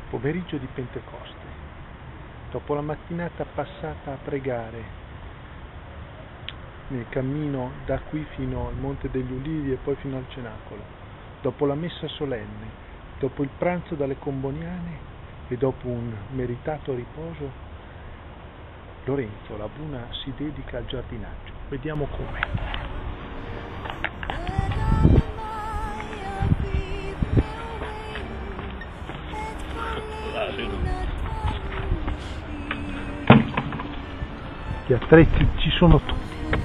pomeriggio di Pentecoste, dopo la mattinata passata a pregare nel cammino da qui fino al Monte degli Ulivi e poi fino al Cenacolo, dopo la messa solenne, dopo il pranzo dalle Comboniane e dopo un meritato riposo, Lorenzo Labuna si dedica al giardinaggio. Vediamo come. Gli attrezzi ci sono tutti.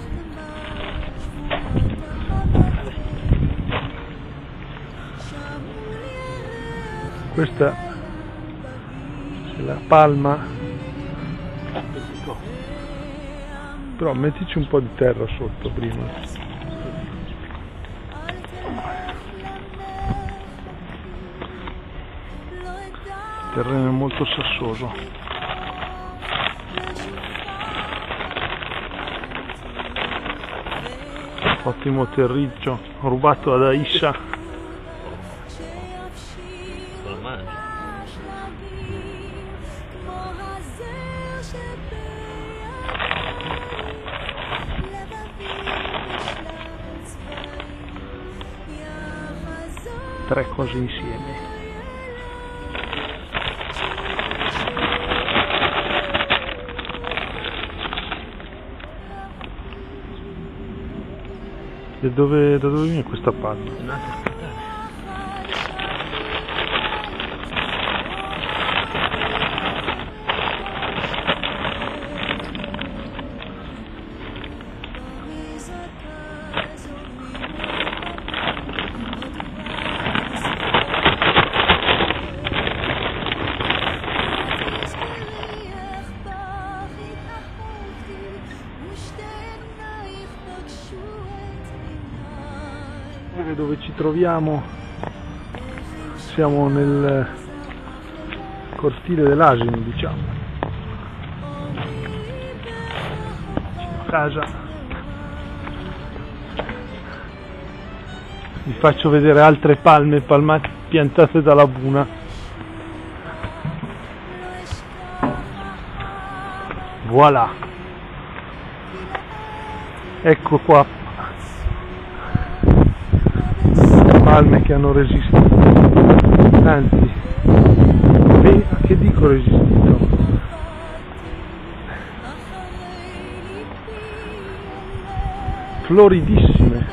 Questa è la palma, però mettici un po' di terra sotto prima. Il terreno è molto sassoso. Ottimo terriccio, rubato ad Aisha. Lo mangi. Tre cose insieme. Da dove viene questa palma? Dove ci troviamo, siamo nel cortile dell'Asino, diciamo, vicino a casa. Vi faccio vedere altre palme piantate da Labuna. Voilà, ecco qua palme che hanno resistito, anzi, che dico resistito? Floridissime,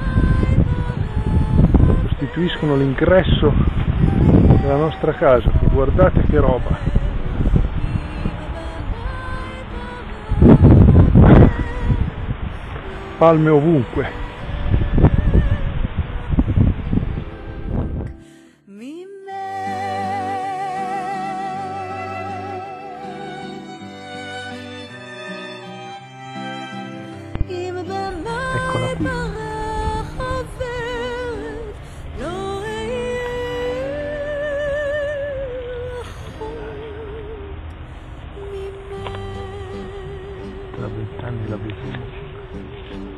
costituiscono l'ingresso della nostra casa. Guardate che roba! Palme ovunque. Eccola qui. Tra 20 anni la vedo.